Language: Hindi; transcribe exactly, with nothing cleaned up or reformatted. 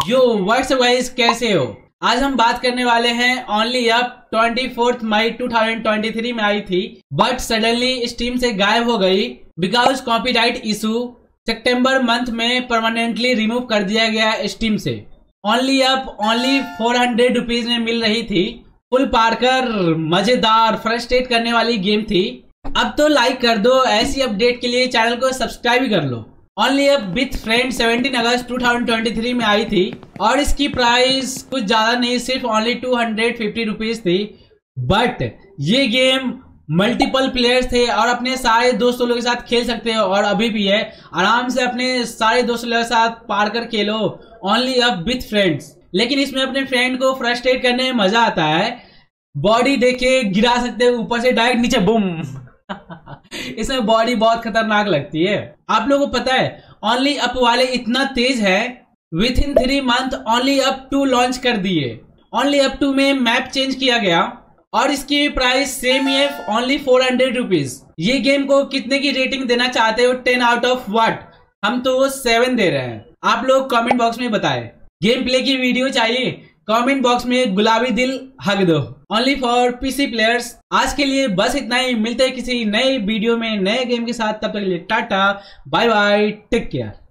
यो व्हाट्सअप गाइस, कैसे हो? आज हम बात करने वाले हैं only up twenty fourth May two thousand twenty three में आई थी, बट सडनली स्टीम से गायब हो गई बिकॉज कॉपीराइट इशू। सितंबर मंथ में परमानेंटली रिमूव कर दिया गया स्टीम से। Only up only four hundred rupees में मिल रही थी। फुल पार्कर मजेदार फ्रस्ट्रेट करने वाली गेम थी। अब तो लाइक कर दो, ऐसी अपडेट के लिए चैनल को सब्सक्राइब भी कर लो। Only up with friend seventeen August two thousand twenty three में आई थी और इसकी प्राइस कुछ ज्यादा नहीं, सिर्फ only two hundred fifty rupees थी। बट ये गेम मल्टीपल प्लेयर्स थे और अपने सारे दोस्तों लोगों के साथ खेल सकते हो और अभी भी है। आराम से अपने सारे दोस्तों लोगों के साथ पार कर खेलो ओनली अप विथ फ्रेंड्स। लेकिन इसमें अपने फ्रेंड को फ्रस्ट्रेट करने में मजा आता है। बॉडी देखे गिरा सकते हो ऊपर से डायरेक्ट नीचे, बूम। इसमें बॉडी बहुत खतरनाक लगती है। आप लोगों को पता है ओनली अप वाले इतना तेज है, within three month only up two launch कर दिए। ओनली अप टू में मैप चेंज किया गया और इसकी प्राइस सेम ही है, ओनली फोर हंड्रेड रुपीज। ये गेम को कितने की रेटिंग देना चाहते हो? Ten out of what? हम तो सेवन दे रहे हैं। आप लोग कमेंट बॉक्स में बताएं। गेम प्ले की वीडियो चाहिए? कमेंट बॉक्स में गुलाबी दिल हक दो। Only for PC players. आज के लिए बस इतना ही। मिलते हैं किसी नए वीडियो में नए गेम के साथ। तब तक के लिए tata bye bye, take care.